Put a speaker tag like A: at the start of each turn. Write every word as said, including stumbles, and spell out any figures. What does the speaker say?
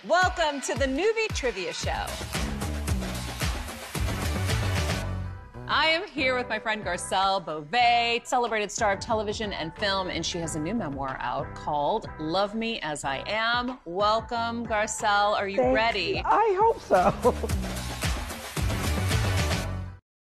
A: Welcome to the Noovie Trivia Show. I am here with my friend Garcelle Beauvais, celebrated star of television and film, and she has a new memoir out called Love Me As I Am. Welcome, Garcelle. Are you
B: Thank
A: ready?
B: you. I hope so.